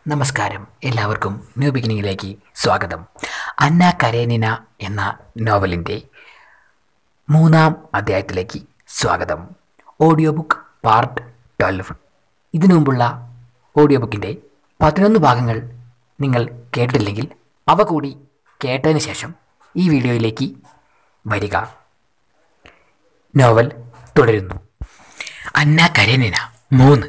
നമസ്കാരം, എല്ലാവർക്കും ന്യൂ ബിഗിനിങ്ങിലേക്ക് സ്വാഗതം. അന്ന കരേനിന എന്ന നോവലിൻ്റെ 3-ാം അധ്യായത്തിലേക്ക് സ്വാഗതം. Audio book part 12. ഇതിനു മുമ്പുള്ള ഓഡിയോ ബുക്കിൻ്റെ 11 ഭാഗങ്ങൾ നിങ്ങൾ കേട്ടില്ലെങ്കിൽ അവ കൂടി കേട്ടതിന് ശേഷം ഈ വീഡിയോയിലേക്ക് വരിക. നോവൽ തുടരുന്നു. അന്ന കരേനിന 3.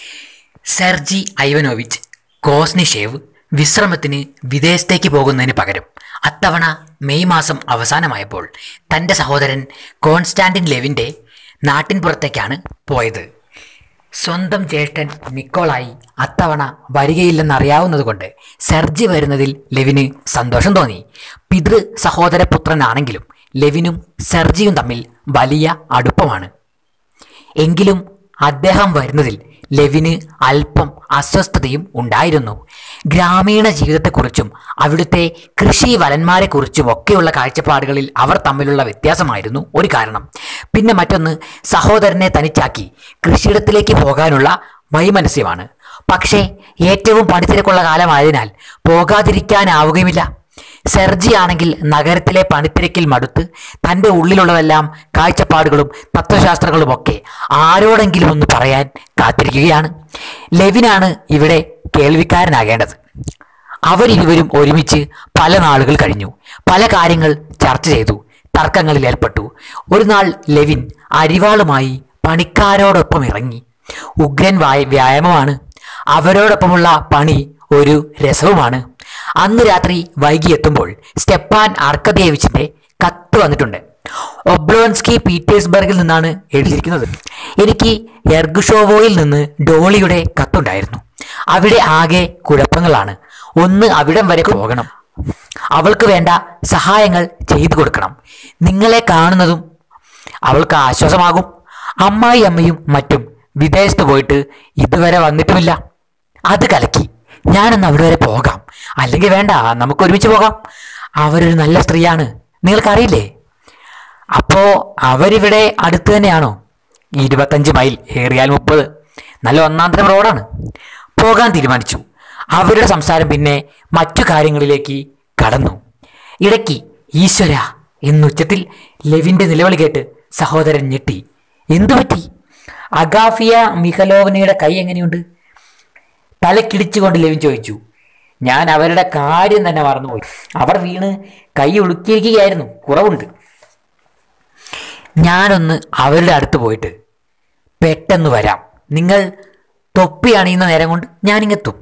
സെർജി ഐവനോവിച്ച് കോസ്നിഷേവ് വിശ്രമത്തിന് വിദേശത്തേക്ക് പോകുന്നതിന് പകരം അത്തവണ മെയ് മാസം അവസാനമായപ്പോൾ തൻ്റെ സഹോദരൻ കോൺസ്റ്റാന്റിൻ ലെവിൻ്റെ നാട്ടിൻപുറത്തേക്കാണ് പോയത്. സ്വന്തം ജ്യേഷ്ഠൻ നിക്കോളായി അത്തവണ വരികയില്ലെന്നറിയാവുന്നതുകൊണ്ട് സെർജി വരുന്നതിൽ ലെവിന് സന്തോഷം തോന്നി. പിതൃ സഹോദരപുത്രനാണെങ്കിലും ലെവിനും സെർജിയും തമ്മിൽ വലിയ അടുപ്പമാണ്. എങ്കിലും അദ്ദേഹം വരുന്നതിൽ ലെവിന് അല്പം അസ്വസ്ഥതയും ഉണ്ടായിരുന്നു. ഗ്രാമീണ ജീവിതത്തെക്കുറിച്ചും അവിടുത്തെ കൃഷി വലന്മാരെക്കുറിച്ചും ഒക്കെയുള്ള കാഴ്ചപ്പാടുകളിൽ അവർ തമ്മിലുള്ള വ്യത്യാസമായിരുന്നു ഒരു കാരണം. പിന്നെ മറ്റൊന്ന്, സഹോദരനെ തനിച്ചാക്കി കൃഷിയിടത്തിലേക്ക് പോകാനുള്ള വൈമനസ്യമാണ്. പക്ഷേ ഏറ്റവും പണിത്തിരക്കുള്ള കാലമായതിനാൽ പോകാതിരിക്കാനാവുകയുമില്ല. സെർജി ആണെങ്കിൽ നഗരത്തിലെ പണിത്തിരക്കിൽ മടുത്ത് തൻ്റെ ഉള്ളിലുള്ളതെല്ലാം കാഴ്ചപ്പാടുകളും തത്വശാസ്ത്രങ്ങളുമൊക്കെ ആരോടെങ്കിലും ഒന്ന് പറയാൻ കാത്തിരിക്കുകയാണ്. ലെവിനാണ് ഇവിടെ കേൾവിക്കാരനാകേണ്ടത്. അവരിരുവരും ഒരുമിച്ച് പല നാളുകൾ കഴിഞ്ഞു. പല കാര്യങ്ങൾ ചർച്ച ചെയ്തു, തർക്കങ്ങളിൽ ഏർപ്പെട്ടു. ഒരു നാൾ ലെവിൻ അരിവാളുമായി പണിക്കാരോടൊപ്പം ഇറങ്ങി. ഉഗ്രൻ വ്യായാമമാണ്. അവരോടൊപ്പമുള്ള പണി ഒരു രസവുമാണ്. അന്ന് രാത്രി വൈകിയെത്തുമ്പോൾ സ്റ്റെപ്പാൻ ആർക്കദിയേവിച്ചിന്റെ കത്ത് വന്നിട്ടുണ്ട്. ഒബ്ലോൻസ്കി പീറ്റേഴ്സ്ബർഗിൽ നിന്നാണ് എഴുതിയിരിക്കുന്നത്. എനിക്ക് യെർഗുഷോവോയിൽ നിന്ന് ഡോളിയുടെ കത്തുണ്ടായിരുന്നു. അവിടെ ആകെ കുഴപ്പങ്ങളാണ്. ഒന്ന്, അവിടം വരെ പോകണം. അവൾക്ക് വേണ്ട സഹായങ്ങൾ ചെയ്തു കൊടുക്കണം. നിങ്ങളെ കാണുന്നതും അവൾക്ക് ആശ്വാസമാകും. അമ്മായി അമ്മയും മറ്റും വിദേശത്ത് പോയിട്ട് ഇതുവരെ വന്നിട്ടുമില്ല. അത് കലക്കി. ഞാനൊന്ന് അവിടെ വരെ പോകാം. അല്ലെങ്കിൽ വേണ്ട, നമുക്ക് ഒരുമിച്ച് പോകാം. അവരൊരു നല്ല സ്ത്രീയാണ്, നിങ്ങൾക്കറിയില്ലേ? അപ്പോൾ അവരിവിടെ അടുത്ത് തന്നെയാണോ? 25 മൈൽ, ഏറിയാൽ 30. നല്ല ഒന്നാം തരം റോഡാണ്. പോകാൻ തീരുമാനിച്ചു. അവരുടെ സംസാരം പിന്നെ മറ്റു കാര്യങ്ങളിലേക്ക് കടന്നു. ഇടയ്ക്ക് ഈശ്വര എന്നുച്ചത്തിൽ ലെവിൻ്റെ നിലവിളി കേട്ട് സഹോദരൻ ഞെട്ടി. എന്തുപറ്റി? അഗാഫിയ മിഖലോവനയുടെ കൈ എങ്ങനെയുണ്ട്? തലക്കിടിച്ചുകൊണ്ട് ലെവിൻ ചോദിച്ചു. ഞാൻ അവരുടെ കാര്യം തന്നെ മറന്നുപോയി. അവർ വീണ് കൈ ഒടുക്കിയിരിക്കുകയായിരുന്നു. കുറവുണ്ട്. ഞാനൊന്ന് അവരുടെ അടുത്ത് പോയിട്ട് പെട്ടെന്ന് വരാം. നിങ്ങൾ തൊപ്പി അണിയുന്ന നേരം കൊണ്ട് ഞാനിങ്ങെത്തും.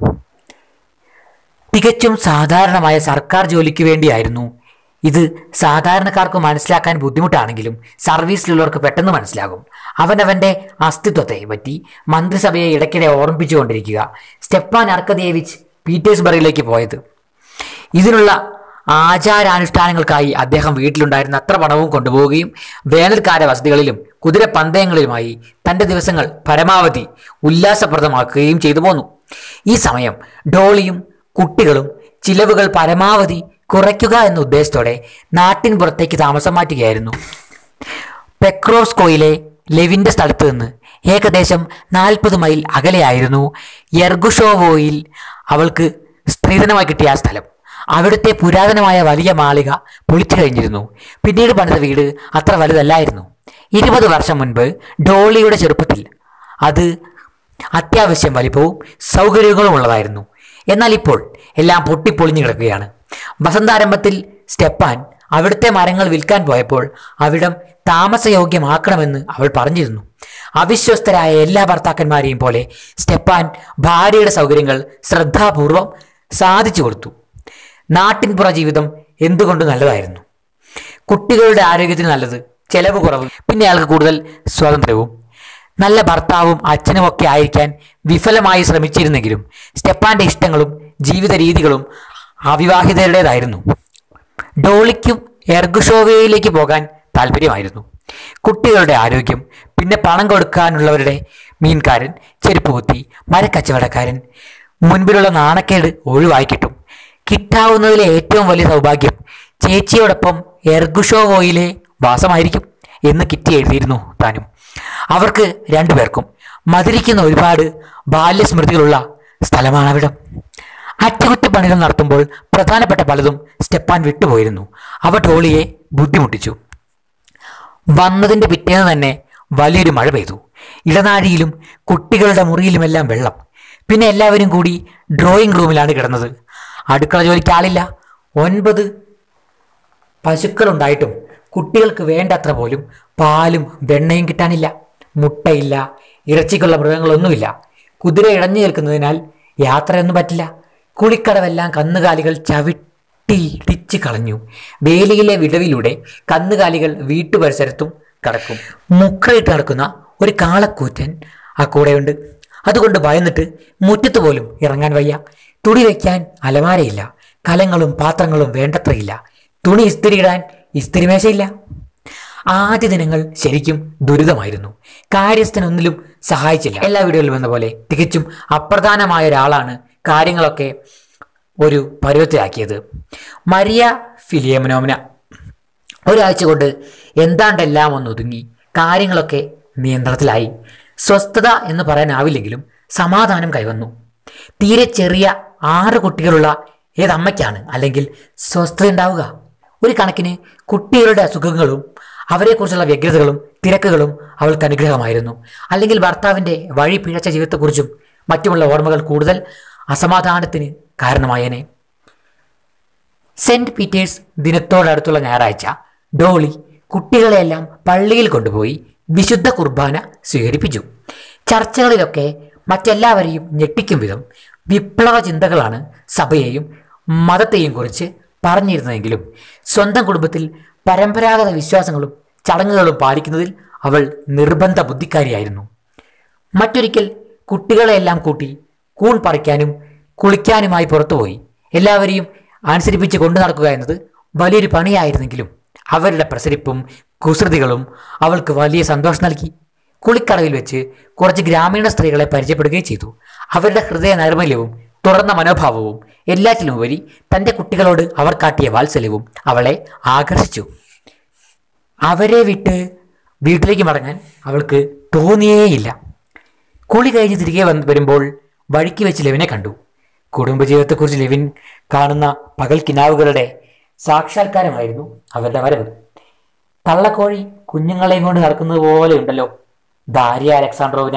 തികച്ചും സാധാരണമായ സർക്കാർ ജോലിക്ക് വേണ്ടിയായിരുന്നു ഇത്. സാധാരണക്കാർക്ക് മനസ്സിലാക്കാൻ ബുദ്ധിമുട്ടാണെങ്കിലും സർവീസിലുള്ളവർക്ക് പെട്ടെന്ന് മനസ്സിലാകും. അവനവൻ്റെ അസ്തിത്വത്തെ പറ്റി മന്ത്രിസഭയെ ഇടയ്ക്കിടെ ഓർമ്മിപ്പിച്ചുകൊണ്ടിരിക്കുക. സ്റ്റെപ്പാൻ ആർക്കദിയേവിച്ച് പീറ്റേഴ്സ്ബർഗിലേക്ക് പോയത് ഇതിനുള്ള ആചാരാനുഷ്ഠാനങ്ങൾക്കായി അദ്ദേഹം വീട്ടിലുണ്ടായിരുന്ന അത്ര പണവും കൊണ്ടുപോവുകയും വേനൽക്കാല വസതികളിലും കുതിരപ്പന്തയങ്ങളിലുമായി തൻ്റെ ദിവസങ്ങൾ പരമാവധി ഉല്ലാസപ്രദമാക്കുകയും ചെയ്തു പോന്നു. ഈ സമയം ഡോളിയും കുട്ടികളും ചിലവുകൾ പരമാവധി കുറയ്ക്കുക എന്ന ഉദ്ദേശത്തോടെ നാട്ടിൻ പുറത്തേക്ക് താമസം മാറ്റുകയായിരുന്നു. പെക്രോവ്സ്കോയിലെ ലെവിൻ്റെ സ്ഥലത്ത് നിന്ന് ഏകദേശം 40 മൈൽ അകലെയായിരുന്നു യെർഗുഷോവോയിൽ അവൾക്ക് സ്ത്രീധനമായി കിട്ടിയ ആ സ്ഥലം. അവിടുത്തെ പുരാതനമായ വലിയ മാളിക പൊളിച്ചു കഴിഞ്ഞിരുന്നു. പിന്നീട് പണിത വീട് അത്ര വലുതല്ലായിരുന്നു. 20 വർഷം മുൻപ് ഡോളിയുടെ ചെറുപ്പത്തിൽ അത് അത്യാവശ്യം വലിപ്പവും സൗകര്യങ്ങളും ഉള്ളതായിരുന്നു. എന്നാൽ ഇപ്പോൾ എല്ലാം പൊട്ടിപ്പൊളിഞ്ഞു കിടക്കുകയാണ്. വസന്താരംഭത്തിൽ സ്റ്റെപ്പാൻ അവിടുത്തെ മരങ്ങൾ വിൽക്കാൻ പോയപ്പോൾ അവിടം താമസയോഗ്യമാക്കണമെന്ന് അവൾ പറഞ്ഞിരുന്നു. അവിശ്വസ്തരായ എല്ലാ ഭർത്താക്കന്മാരെയും പോലെ സ്റ്റെപ്പാൻ ഭാര്യയുടെ സൗകര്യങ്ങൾ ശ്രദ്ധാപൂർവം സാധിച്ചു കൊടുത്തു. നാട്ടിൻപുറ ജീവിതം എന്തുകൊണ്ട് നല്ലതായിരുന്നു. കുട്ടികളുടെ ആരോഗ്യത്തിന് നല്ലത്, ചെലവ് കുറവ്, പിന്നെ അയാൾക്ക് കൂടുതൽ സ്വാതന്ത്ര്യവും. നല്ല ഭർത്താവും അച്ഛനും ഒക്കെ ആയിരിക്കാൻ വിഫലമായി ശ്രമിച്ചിരുന്നെങ്കിലും സ്റ്റെപ്പാന്റെ ഇഷ്ടങ്ങളും ജീവിത രീതികളും അവിവാഹിതരുടേതായിരുന്നു. ഡോളിക്കും എർഗുഷോവയിലേക്ക് പോകാൻ താല്പര്യമായിരുന്നു. കുട്ടികളുടെ ആരോഗ്യം, പിന്നെ പണം കൊടുക്കാനുള്ളവരുടെ മീൻകാരൻ, ചെരുപ്പുകുത്തി, മരക്കച്ചവടക്കാരൻ, മുൻപിലുള്ള നാണക്കേട് ഒഴിവായി കിട്ടും. കിട്ടാവുന്നതിലെ ഏറ്റവും വലിയ സൗഭാഗ്യം ചേച്ചിയോടൊപ്പം എർഗുഷോവോയിലെ വാസമായിരിക്കും എന്ന് കിറ്റി എഴുതിയിരുന്നു താനും. അവർക്ക് രണ്ടുപേർക്കും മധുരിക്കുന്ന ഒരുപാട് ബാല്യസ്മൃതികളുള്ള സ്ഥലമാണവിടം. അറ്റകുറ്റപ്പണികൾ നടത്തുമ്പോൾ പ്രധാനപ്പെട്ട പലതും സ്റ്റെപ്പാൻ വിട്ടുപോയിരുന്നു. അവ ഡോളിയെ ബുദ്ധിമുട്ടിച്ചു. വന്നതിൻ്റെ പിറ്റേന്ന് തന്നെ വലിയൊരു മഴ പെയ്തു. ഇടനാഴിയിലും കുട്ടികളുടെ മുറിയിലുമെല്ലാം വെള്ളം. പിന്നെ എല്ലാവരും കൂടി ഡ്രോയിങ് റൂമിലാണ് കിടന്നത്. അടുക്കള ജോലിക്ക് ആളില്ല. 9 പശുക്കളുണ്ടായിട്ടും കുട്ടികൾക്ക് വേണ്ടത്ര പോലും പാലും വെണ്ണയും കിട്ടാനില്ല. മുട്ടയില്ല, ഇറച്ചിക്കുള്ള മൃഗങ്ങളൊന്നുമില്ല. കുതിര ഇഴഞ്ഞു നിൽക്കുന്നതിനാൽ യാത്രയൊന്നും പറ്റില്ല. കുളിക്കടവെല്ലാം കന്നുകാലികൾ ചവിട്ടിയിടിച്ച് കളഞ്ഞു. വേലിയിലെ വിടവിലൂടെ കന്നുകാലികൾ വീട്ടുപരിസരത്തും കടക്കും. മുക്രയിട്ട് നടക്കുന്ന ഒരു കാളക്കൂറ്റൻ ആ കൂടെയുണ്ട്. അതുകൊണ്ട് ഭയന്നിട്ട് മുറ്റത്ത് പോലും ഇറങ്ങാൻ വയ്യ. തുണി വയ്ക്കാൻ അലമാരയില്ല. കലങ്ങളും പാത്രങ്ങളും വേണ്ടത്രയില്ല. തുണി ഇസ്തിരിയിടാൻ ഇസ്തിരിമേശയില്ല. ആദ്യ ദിനങ്ങൾ ശരിക്കും ദുരിതമായിരുന്നു. കാര്യസ്ഥനൊന്നിലും സഹായിച്ചില്ല. എല്ലാ വീടുകളിലും എന്ന പോലെ തികച്ചും അപ്രധാനമായ ഒരാളാണ് കാര്യങ്ങളൊക്കെ ഒരു പരുവത്തിലാക്കിയത്. മരിയ ഫിലിയമനോമിന. ഒരാഴ്ച കൊണ്ട് എന്താണ്ടെല്ലാം ഒന്നൊതുങ്ങി. കാര്യങ്ങളൊക്കെ നിയന്ത്രണത്തിലായി. സ്വസ്ഥത എന്ന് പറയാനാവില്ലെങ്കിലും സമാധാനം കൈവന്നു. തീരെ ചെറിയ 6 കുട്ടികളുള്ള ഏതമ്മയ്ക്കാണ് അല്ലെങ്കിൽ സ്വസ്ഥത ഉണ്ടാവുക? ഒരു കണക്കിന് കുട്ടികളുടെ അസുഖങ്ങളും അവരെക്കുറിച്ചുള്ള വ്യഗ്രതകളും തിരക്കുകളും അവൾക്ക് അനുഗ്രഹമായിരുന്നു. അല്ലെങ്കിൽ ഭർത്താവിൻ്റെ വഴി പിഴച്ച ജീവിതത്തെക്കുറിച്ചും മറ്റുമുള്ള ഓർമ്മകൾ കൂടുതൽ അസമാധാനത്തിന് കാരണമായേനെ. സെന്റ് പീറ്റേഴ്സ് ദിനത്തോടടുത്തുള്ള ഞായറാഴ്ച ഡോളി കുട്ടികളെയെല്ലാം പള്ളിയിൽ കൊണ്ടുപോയി വിശുദ്ധ കുർബാന സ്വീകരിപ്പിച്ചു. ചർച്ചകളിലൊക്കെ മറ്റെല്ലാവരെയും ഞെട്ടിക്കും വിധം വിപ്ലവ ചിന്തകളാണ് സഭയെയും മതത്തെയും കുറിച്ച് പറഞ്ഞിരുന്നതെങ്കിലും സ്വന്തം കുടുംബത്തിൽ പരമ്പരാഗത വിശ്വാസങ്ങളും ചടങ്ങുകളും പാലിക്കുന്നതിൽ അവൾ നിർബന്ധ ബുദ്ധിക്കാരിയായിരുന്നു. മറ്റൊരിക്കൽ കുട്ടികളെയെല്ലാം കൂട്ടി കൂൺ പറിക്കാനും കുളിക്കാനുമായി പുറത്തുപോയി. എല്ലാവരെയും അനുസരിപ്പിച്ച് കൊണ്ടു നടക്കുക എന്നത് വലിയൊരു പണിയായിരുന്നെങ്കിലും അവരുടെ പ്രസരിപ്പും കുസൃതികളും അവൾക്ക് വലിയ സന്തോഷം നൽകി. കുളിക്കടവിൽ വെച്ച് കുറച്ച് ഗ്രാമീണ സ്ത്രീകളെ പരിചയപ്പെടുകയും ചെയ്തു. അവരുടെ ഹൃദയ നൈർമല്യവും തുറന്ന മനോഭാവവും എല്ലാറ്റിലുമുപരി തൻ്റെ കുട്ടികളോട് അവർ കാട്ടിയ വാത്സല്യവും അവളെ ആകർഷിച്ചു. അവരെ വിട്ട് വീട്ടിലേക്ക് മടങ്ങാൻ അവൾക്ക് തോന്നിയേയില്ല. കുളി കഴിഞ്ഞ് തിരികെ വരുമ്പോൾ വഴിക്ക് വെച്ച് ലെവിനെ കണ്ടു. കുടുംബജീവിതത്തെക്കുറിച്ച് ലെവിൻ കാണുന്ന പകൽ കിനാവുകളുടെ സാക്ഷാത്കാരമായിരുന്നു അവരുടെ വരവ്. തള്ളക്കോഴി കുഞ്ഞുങ്ങളെയും കൊണ്ട് നടക്കുന്നത് പോലെ ഉണ്ടല്ലോ ദാരിയ അലക്സാണ്ട്രോവിന.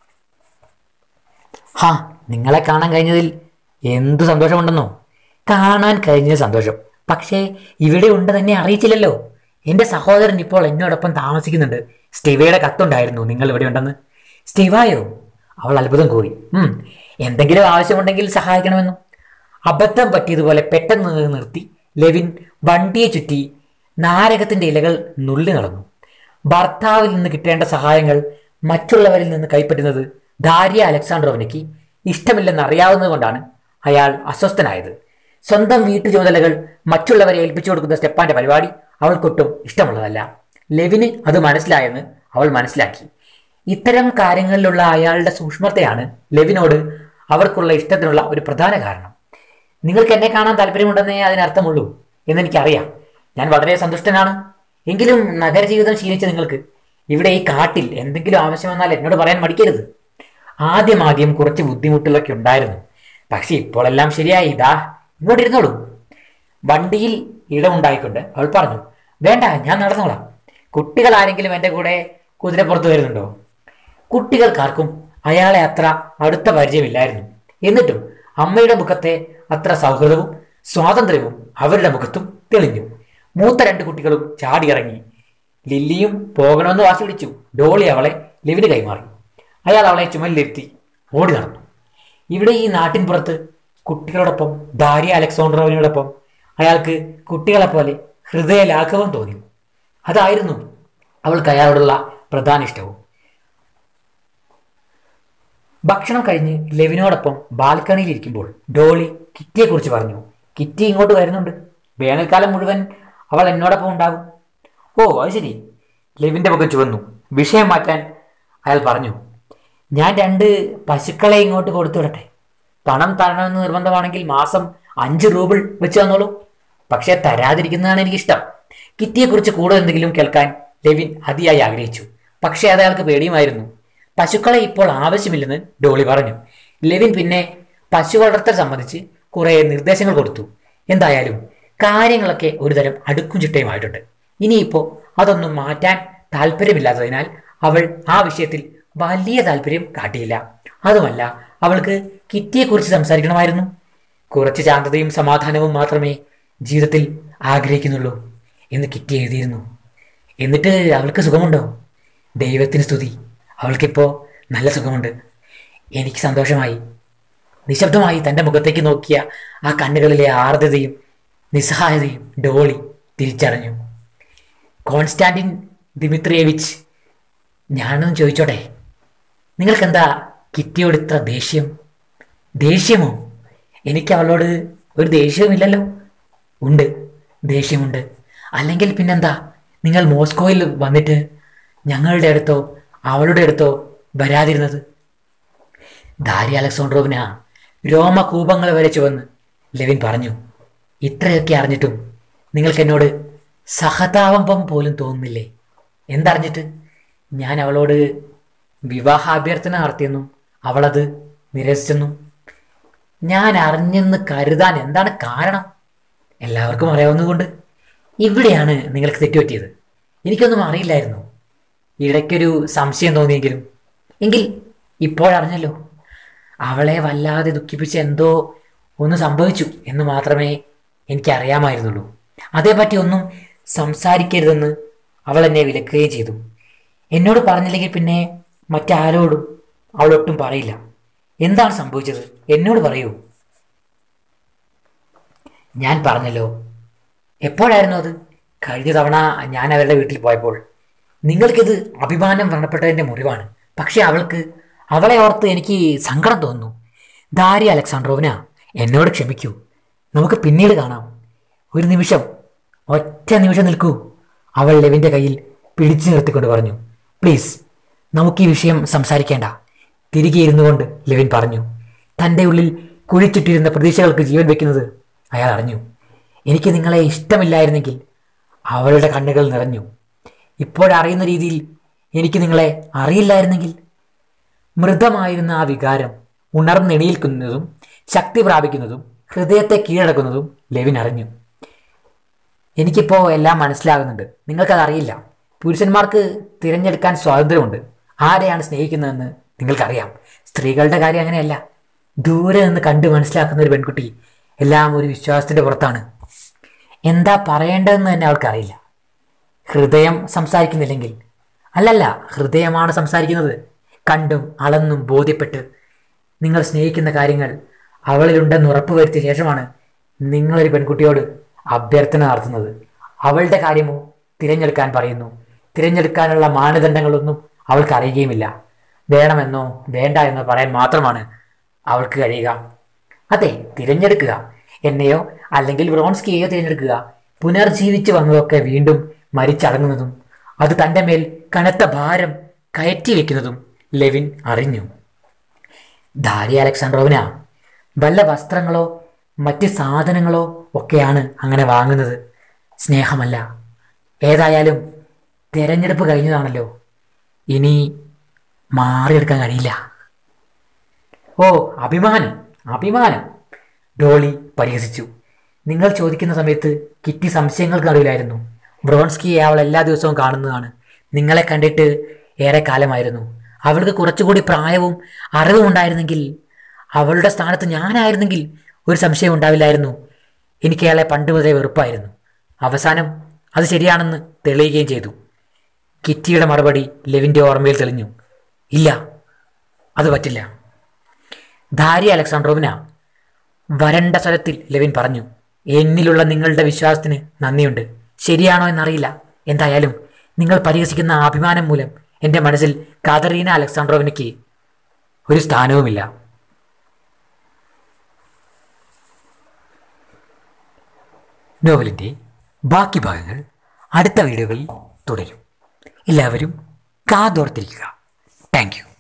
നിങ്ങളെ കാണാൻ കഴിഞ്ഞതിൽ എന്തു സന്തോഷമുണ്ടെന്നോ? കാണാൻ കഴിഞ്ഞ സന്തോഷം. പക്ഷേ ഇവിടെ ഉണ്ട് തന്നെ അറിയിച്ചില്ലല്ലോ. എൻ്റെ സഹോദരൻ ഇപ്പോൾ എന്നോടൊപ്പം താമസിക്കുന്നുണ്ട്. സ്റ്റീവയുടെ കത്തുണ്ടായിരുന്നു നിങ്ങൾ ഇവിടെ ഉണ്ടെന്ന്. സ്റ്റീവായോ? അവൾ അത്ഭുതം കൂടി. എന്തെങ്കിലും ആവശ്യമുണ്ടെങ്കിൽ സഹായിക്കണമെന്നും. അബദ്ധം പറ്റിയതുപോലെ പെട്ടെന്ന് നിർത്തി ലെവിൻ വണ്ടിയെ ചുറ്റി നാരകത്തിൻ്റെ ഇലകൾ നുള്ളി നടന്നു. ഭർത്താവിൽ നിന്ന് കിട്ടേണ്ട സഹായങ്ങൾ മറ്റുള്ളവരിൽ നിന്ന് കൈപ്പറ്റുന്നത് ദാരിയ അലക്സാണ്ട്രോവിനയ്ക്ക് ഇഷ്ടമില്ലെന്ന് അറിയാവുന്നത് കൊണ്ടാണ് അയാൾ അസ്വസ്ഥനായത്. സ്വന്തം വീട്ടു ചുമതലകൾ മറ്റുള്ളവരെ ഏൽപ്പിച്ചു കൊടുക്കുന്ന സ്റ്റെപ്പാന്റെ പരിപാടി അവൾക്കൊട്ടും ഇഷ്ടമുള്ളതല്ല. ലെവിന് അത് മനസ്സിലായെന്ന് അവൾ മനസ്സിലാക്കി. ഇത്തരം കാര്യങ്ങളിലുള്ള അയാളുടെ സൂക്ഷ്മതയാണ് ലെവിനോട് അവർക്കുള്ള ഇഷ്ടത്തിനുള്ള ഒരു പ്രധാന കാരണം. നിങ്ങൾക്ക് എന്നെ കാണാൻ താല്പര്യമുണ്ടെന്നേ അതിനർത്ഥമുള്ളൂ എന്നെനിക്കറിയാം. ഞാൻ വളരെ സന്തുഷ്ടനാണ്. എങ്കിലും നഗരജീവിതം ശീലിച്ച നിങ്ങൾക്ക് ഇവിടെ ഈ കാട്ടിൽ എന്തെങ്കിലും ആവശ്യം വന്നാൽ എന്നോട് പറയാൻ മടിക്കരുത്. ആദ്യം കുറച്ച് ബുദ്ധിമുട്ടുകളൊക്കെ ഉണ്ടായിരുന്നു. പക്ഷെ ഇപ്പോൾ എല്ലാം ശരിയായി. ഇതാ ഇങ്ങോട്ട് ഇരുന്നോളൂ. വണ്ടിയിൽ ഇടമുണ്ടായിക്കൊണ്ട് അവൾ പറഞ്ഞു. വേണ്ട, ഞാൻ നടന്നോളാം. കുട്ടികൾ ആരെങ്കിലും എൻ്റെ കൂടെ കുതിരപ്പുറത്ത് വരുന്നുണ്ടോ? കുട്ടികൾക്കാർക്കും അയാളെ അത്ര അടുത്ത പരിചയമില്ലായിരുന്നു. എന്നിട്ടും അമ്മയുടെ മുഖത്തെ അത്ര സൗഹൃദവും സ്വാതന്ത്ര്യവും അവരുടെ മുഖത്തും തെളിഞ്ഞു. മൂത്ത 2 കുട്ടികളും ചാടിയിറങ്ങി. ലില്ലിയും പോകണമെന്ന് വാശി പിടിച്ചു. ഡോളി അവളെ ലെവിന് കൈമാറി. അയാൾ അവളെ ചുമലിലിരുത്തി ഓടി നടന്നു. ഇവിടെ ഈ നാട്ടിൻ പുറത്ത് കുട്ടികളോടൊപ്പം ദാരിയ അലക്സാണ്ട്രോവിനോടൊപ്പം അയാൾക്ക് കുട്ടികളെപ്പോലെ ഹൃദയലാഘവം തോന്നി. അതായിരുന്നു അവൾക്ക് അയാളോടുള്ള പ്രധാന ഇഷ്ടവും. ഭക്ഷണം കഴിഞ്ഞ് ലെവിനോടൊപ്പം ബാൽക്കണിയിൽ ഇരിക്കുമ്പോൾ ഡോളി കിറ്റിയെക്കുറിച്ച് പറഞ്ഞു. കിറ്റി ഇങ്ങോട്ട് വരുന്നുണ്ട്. വേനൽക്കാലം മുഴുവൻ അവൾ എന്നോടൊപ്പം ഉണ്ടാകും. ഓ, അത് ശരി. ലെവിൻ്റെ മുഖം ചുവന്നു. വിഷയം മാറ്റാൻ അയാൾ പറഞ്ഞു. ഞാൻ 2 പശുക്കളെ ഇങ്ങോട്ട് കൊടുത്തു വിടട്ടെ. പണം തരണമെന്ന് നിർബന്ധമാണെങ്കിൽ മാസം 5 റൂബിൾ വെച്ച് തന്നോളൂ. പക്ഷെ തരാതിരിക്കുന്നതാണ് എനിക്കിഷ്ടം. കിറ്റിയെക്കുറിച്ച് കൂടുതൽ എന്തെങ്കിലും കേൾക്കാൻ ലെവിൻ അതിയായി ആഗ്രഹിച്ചു. പക്ഷെ അത് അയാൾക്ക് പേടിയുമായിരുന്നു. പശുക്കളെ ഇപ്പോൾ ആവശ്യമില്ലെന്ന് ഡോളി പറഞ്ഞു. ലെവിൻ പിന്നെ പശു വളർത്തൽ സംബന്ധിച്ച് കുറേ നിർദ്ദേശങ്ങൾ കൊടുത്തു. എന്തായാലും കാര്യങ്ങളൊക്കെ ഒരുതരം അടുക്കും ചിട്ടയുമായിട്ടുണ്ട്. ഇനിയിപ്പോൾ അതൊന്നും മാറ്റാൻ താല്പര്യമില്ലാത്തതിനാൽ അവൾ ആ വിഷയത്തിൽ വലിയ താല്പര്യം കാട്ടിയില്ല. അതുമല്ല, അവൾക്ക് കിറ്റിയെക്കുറിച്ച് സംസാരിക്കണമായിരുന്നു. കുറച്ച് ശാന്തതയും സമാധാനവും മാത്രമേ ജീവിതത്തിൽ ആഗ്രഹിക്കുന്നുള്ളൂ എന്ന് കിറ്റി എഴുതിയിരുന്നു. എന്നിട്ട് അവൾക്ക് സുഖമുണ്ടോ? ദൈവത്തിന് സ്തുതി, അവൾക്കിപ്പോൾ നല്ല സുഖമുണ്ട്. എനിക്ക് സന്തോഷമായി. നിശബ്ദമായി തൻ്റെ മുഖത്തേക്ക് നോക്കിയ ആ കണ്ണുകളിലെ ആർദ്രതയും നിസ്സഹായതയും ഡോളി തിരിച്ചറിഞ്ഞു. കോൺസ്റ്റാന്റിൻ ദിമിത്രിയേവിച്ച്, ഞാനൊന്ന് ചോദിച്ചോട്ടെ, നിങ്ങൾക്കെന്താ കിറ്റിയോട് ഇത്ര ദേഷ്യം? ദേഷ്യമോ? എനിക്ക് അവളോട് ഒരു ദേഷ്യവുമില്ലല്ലോ. ഉണ്ട്, ദേഷ്യമുണ്ട്. അല്ലെങ്കിൽ പിന്നെന്താ നിങ്ങൾ മോസ്കോയിൽ വന്നിട്ട് ഞങ്ങളുടെ അടുത്തോ അവളുടെ അടുത്തോ വരാതിരുന്നത്? ദാരിയ അലക്സാണ്ട്രോവിന രോമകൂപങ്ങൾ വരെ ചുവന്ന് ലെവിൻ പറഞ്ഞു. ഇത്രയൊക്കെ അറിഞ്ഞിട്ടും നിങ്ങൾക്ക് എന്നോട് സഹതാപം പോലും തോന്നുന്നില്ലേ? എന്തറിഞ്ഞിട്ട്? ഞാൻ അവളോട് വിവാഹാഭ്യർത്ഥന നടത്തിയെന്നും അവളത് നിരസിച്ചെന്നും ഞാൻ അറിഞ്ഞെന്ന് കരുതാൻ എന്താണ് കാരണം? എല്ലാവർക്കും അറിയാവുന്നതുകൊണ്ട്. ഇവിടെയാണ് നിങ്ങൾക്ക് തെറ്റുപറ്റിയത്. എനിക്കൊന്നും അറിയില്ലായിരുന്നു. ഇടയ്ക്കൊരു സംശയം തോന്നിയെങ്കിലും എങ്കിൽ ഇപ്പോഴറിഞ്ഞല്ലോ. അവളെ വല്ലാതെ ദുഃഖിപ്പിച്ച് എന്തോ ഒന്ന് സംഭവിച്ചു എന്ന് മാത്രമേ എനിക്കറിയാമായിരുന്നുള്ളൂ. അതേപറ്റി ഒന്നും സംസാരിക്കരുതെന്ന് അവൾ എന്നെ വിലക്കുകയും ചെയ്തു. എന്നോട് പറഞ്ഞില്ലെങ്കിൽ പിന്നെ മറ്റാരോടും അവളൊട്ടും പറയില്ല. എന്താണ് സംഭവിച്ചത്? എന്നോട് പറയൂ. ഞാൻ പറഞ്ഞല്ലോ. എപ്പോഴായിരുന്നു അത്? കഴിഞ്ഞ തവണ ഞാൻ അവരുടെ വീട്ടിൽ പോയപ്പോൾ. നിങ്ങൾക്കിത് അഭിമാനം വ്രണപ്പെട്ടതിൻ്റെ മുറിവാണ്. പക്ഷെ അവളെ ഓർത്ത് എനിക്ക് സങ്കടം തോന്നുന്നു. ദാരിയ അലക്സാണ്ട്രോവിന, എന്നോട് ക്ഷമിക്കൂ. നമുക്ക് പിന്നീട് കാണാം. ഒരു നിമിഷം, ഒറ്റ നിമിഷം നിൽക്കൂ. അവൾ ലെവിൻ്റെ കയ്യിൽ പിടിച്ചു നിർത്തിക്കൊണ്ട് പറഞ്ഞു. പ്ലീസ്, നമുക്ക് ഈ വിഷയം സംസാരിക്കേണ്ട. തിരികെ ഇരുന്നു കൊണ്ട് ലെവിൻ പറഞ്ഞു. തൻ്റെ ഉള്ളിൽ കുഴിച്ചിട്ടിരുന്ന പ്രതീക്ഷകൾക്ക് ജീവൻ വയ്ക്കുന്നത് അയാൾ അറിഞ്ഞു. എനിക്ക് നിങ്ങളെ ഇഷ്ടമില്ലായിരുന്നെങ്കിൽ. അവളുടെ കണ്ണുകൾ നിറഞ്ഞു. ഇപ്പോഴറിയുന്ന രീതിയിൽ എനിക്ക് നിങ്ങളെ അറിയില്ലായിരുന്നെങ്കിൽ. മൃതമായിരുന്ന ആ വികാരം ഉണർന്നെണീൽക്കുന്നതും ശക്തി പ്രാപിക്കുന്നതും ഹൃദയത്തെ കീഴടക്കുന്നതും ലെവിൻ അറിഞ്ഞു. എനിക്കിപ്പോൾ എല്ലാം മനസ്സിലാകുന്നുണ്ട്. നിങ്ങൾക്കതറിയില്ല. പുരുഷന്മാർക്ക് തിരഞ്ഞെടുക്കാൻ സ്വാതന്ത്ര്യമുണ്ട്. ആരെയാണ് സ്നേഹിക്കുന്നതെന്ന് നിങ്ങൾക്കറിയാം. സ്ത്രീകളുടെ കാര്യം അങ്ങനെയല്ല. ദൂരെ നിന്ന് കണ്ട് മനസ്സിലാക്കുന്ന ഒരു പെൺകുട്ടി എല്ലാം ഒരു വിശ്വാസത്തിൻ്റെ പുറത്താണ്. എന്താ പറയേണ്ടതെന്ന് തന്നെ അവൾക്കറിയില്ല. ഹൃദയം സംസാരിക്കുന്നില്ലെങ്കിൽ, അല്ലല്ല, ഹൃദയമാണ് സംസാരിക്കുന്നത്. കണ്ടും അളന്നും ബോധ്യപ്പെട്ട് നിങ്ങൾ സ്നേഹിക്കുന്ന കാര്യങ്ങൾ അവളിലുണ്ടെന്ന് ഉറപ്പുവരുത്തിയ ശേഷമാണ് നിങ്ങളൊരു പെൺകുട്ടിയോട് അഭ്യർത്ഥന നടത്തുന്നത്. അവളുടെ കാര്യമോ തിരഞ്ഞെടുക്കാൻ പറയുന്നു. തിരഞ്ഞെടുക്കാനുള്ള മാനദണ്ഡങ്ങളൊന്നും അവൾക്ക് അറിയുകയുമില്ല. വേണമെന്നോ വേണ്ട എന്നോ പറയാൻ മാത്രമാണ് അവൾക്ക് കഴിയുക. അതെ, തിരഞ്ഞെടുക്കുക. എന്നെയോ അല്ലെങ്കിൽ വ്രോൺസ്കിയെയോ തിരഞ്ഞെടുക്കുക. പുനർജീവിച്ച് വന്നതൊക്കെ വീണ്ടും മരിച്ചടങ്ങുന്നതും അത് തൻ്റെ മേൽ കനത്ത ഭാരം കയറ്റി വയ്ക്കുന്നതും ലെവിൻ അറിഞ്ഞു. ദാരിയ അലക്സാണ്ട്രോവിന വല്ല വസ്ത്രങ്ങളോ മറ്റ് സാധനങ്ങളോ ഒക്കെയാണ് അങ്ങനെ വാങ്ങുന്നത്, സ്നേഹമല്ല. ഏതായാലും തിരഞ്ഞെടുപ്പ് കഴിഞ്ഞതാണല്ലോ. ഇനി മാറിയെടുക്കാൻ കഴിയില്ല. ഓ, അഭിമാനം, അഭിമാനം, ഡോളി പരിഹസിച്ചു. നിങ്ങൾ ചോദിക്കുന്ന സമയത്ത് കിറ്റി സംശയങ്ങൾക്കറിയില്ലായിരുന്നു. വ്രോൺസ്കിയെ അവൾ എല്ലാ ദിവസവും കാണുന്നതാണ്. നിങ്ങളെ കണ്ടിട്ട് ഏറെ കാലമായിരുന്നു. അവൾക്ക് കുറച്ചുകൂടി പ്രായവും അറിവും ഉണ്ടായിരുന്നെങ്കിൽ, അവളുടെ സ്ഥാനത്ത് ഞാനായിരുന്നെങ്കിൽ ഒരു സംശയം ഉണ്ടാവില്ലായിരുന്നു. എനിക്ക് അയാളെ പണ്ട് മുതലേ വെറുപ്പായിരുന്നു. അവസാനം അത് ശരിയാണെന്ന് തെളിയുകയും ചെയ്തു. കിറ്റിയുടെ മറുപടി ലെവിൻ്റെ ഓർമ്മയിൽ തെളിഞ്ഞു. ഇല്ല, അത് പറ്റില്ല. ദാരിയ അലക്സാണ്ട്രോവിന, വരണ്ട സ്വരത്തിൽ ലെവിൻ പറഞ്ഞു. എന്നിലുള്ള നിങ്ങളുടെ വിശ്വാസത്തിന് നന്ദിയുണ്ട്. ശരിയാണോ എന്നറിയില്ല. എന്തായാലും നിങ്ങൾ പരിഹസിക്കുന്ന അഭിമാനം മൂലം എൻ്റെ മനസ്സിൽ കതറീന അലക്സാണ്ട്രോവിനയ്ക്ക് ഒരു സ്ഥാനവുമില്ല. നോവലിൻ്റെ ബാക്കി ഭാഗങ്ങൾ അടുത്ത വീഡിയോകളിൽ തുടരും. എല്ലാവരും കാതോർത്തിരിക്കുക. Thank you.